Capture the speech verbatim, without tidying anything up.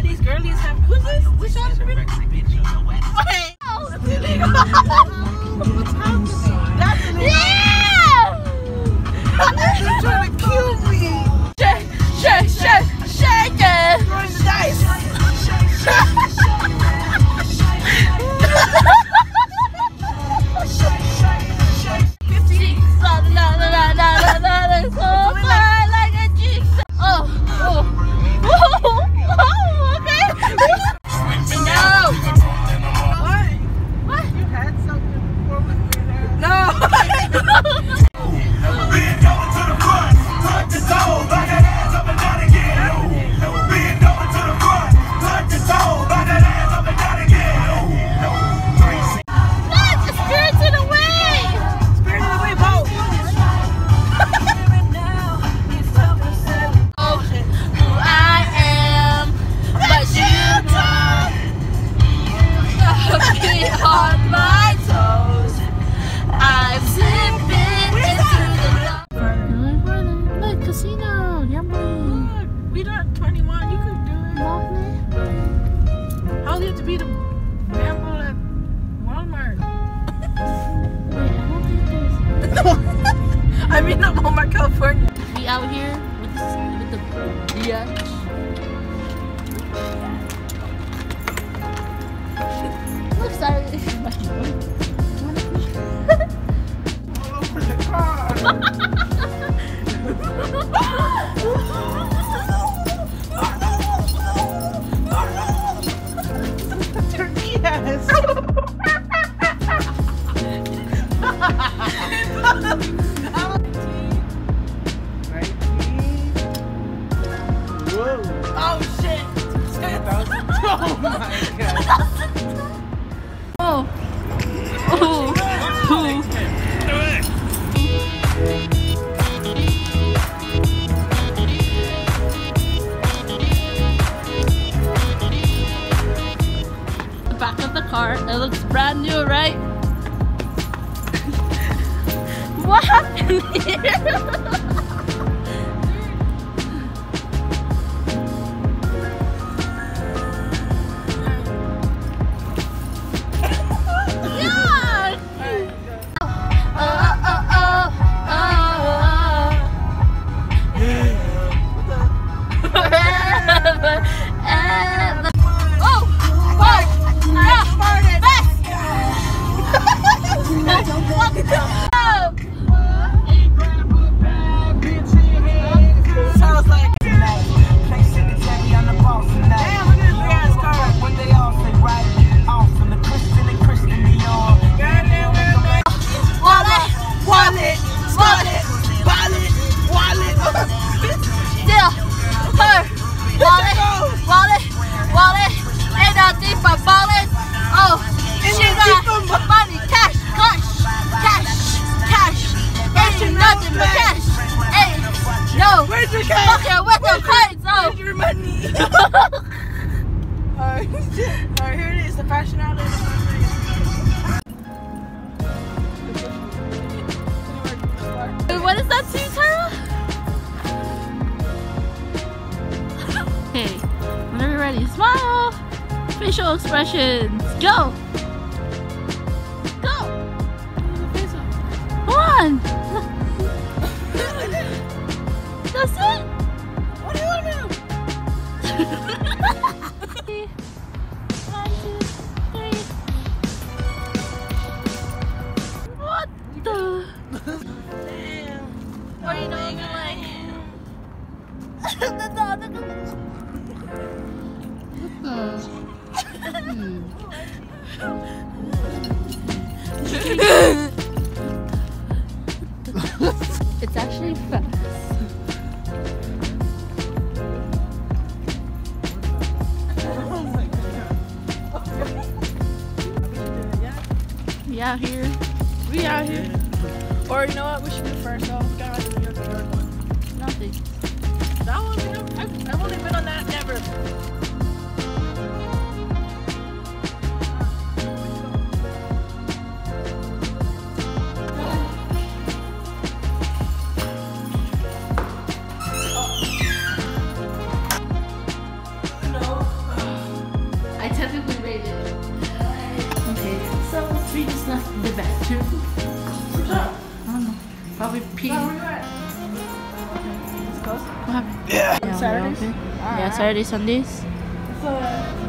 these girlies have. Who's this? This shot for me? Wait. Oh, that's illegal. That's illegal. Yeah! They're trying to kill me. Shake, shake, shake, shake it. Throwing the dice. I mean, I'm Walmart, California. We out here with the, with the yeah. Look, sorry. All over the car. Turkey ass. Oh shit! Oh my god! Oh! Oh! Oh! The back of the car, it looks brand new, right? What happened here? Where's your cash? Okay, with your coins, oh! Where's your money? Alright, alright, here it is, the fashion outlet. What is that to you, Tara? Okay, whenever you're ready, smile! Facial expressions, go! Go! Come on! That's it? What do you want to do? One, two, three. What the? Damn. Or you know, I'm like. The dog. It's actually fast. We out here. We out here. Or you know what? We should do first off. We gotta do the New York, New York one. Nothing. That one, you know, I've, I've only been on that never. No. like the bathroom. I don't know. Probably pee. What happened? Yeah. Yeah, Saturdays? Yeah, Saturday, Sundays. So,